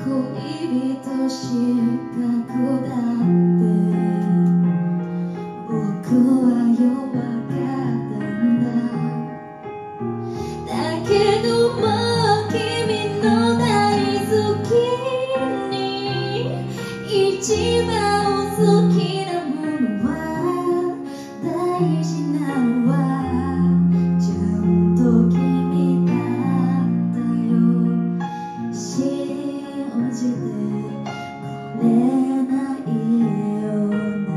恋人失格だって僕は弱かったんだ。だけども君の大好きに一番好きなものは大事なのはちゃんと君だったよ。信じてくれないよな。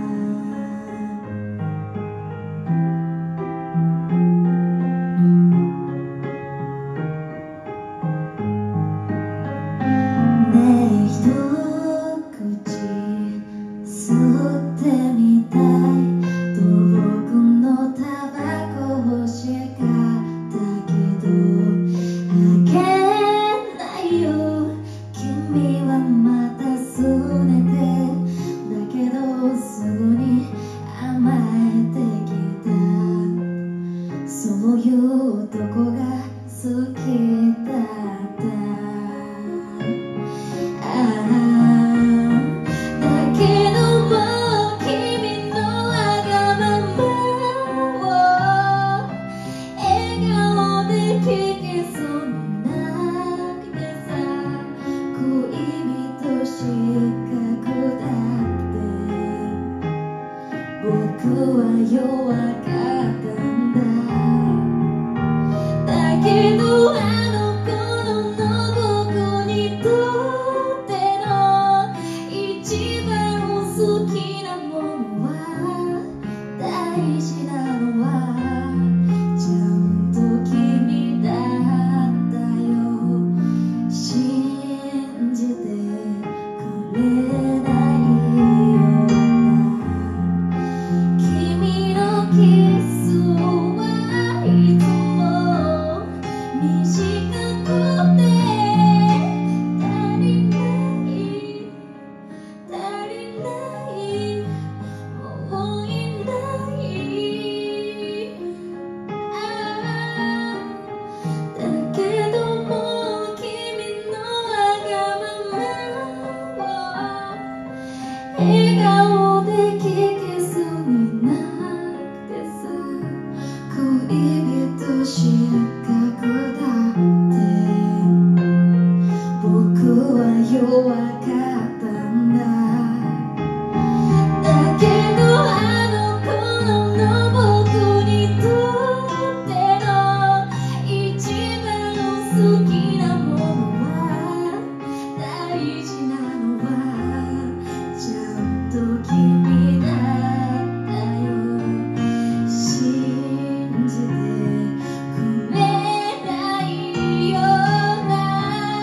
ねえ一口吸ってみたい。遠くのタバコ欲しかったけどあげないよ。君はまた拗ねてだけどすぐに甘えてきた。そういう男が好きだった。だけども君のわがままを笑顔で聞けそうになくてさ。恋人失格だって僕は弱かったんだ。だけどあの頃の僕にとっての一番好きなものは大事なのはちゃんと君だったよ。信じてくれないよな。君のキスはいつも短くて足りない足りないもういない。だけども君のわがままを笑顔で聞けそうになくてさ。恋人失格だって僕は弱かったんだ。だけどあの頃の僕にとっての一番好きなものは大事なのはちゃんと君だったよ。信じてくれないよな。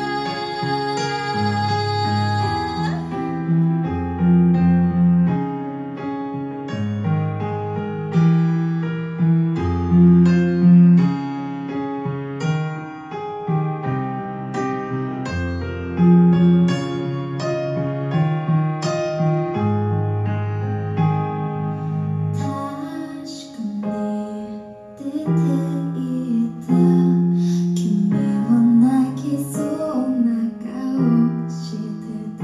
確かに出ていた。君は泣きそうな顔してた。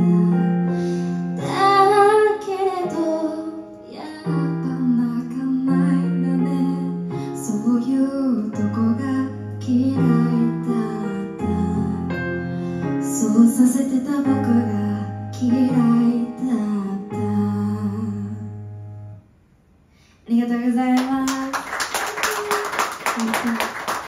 だけれどやっぱ泣かないんだね。そういうとこが嫌いだった。そうさせてた僕が嫌い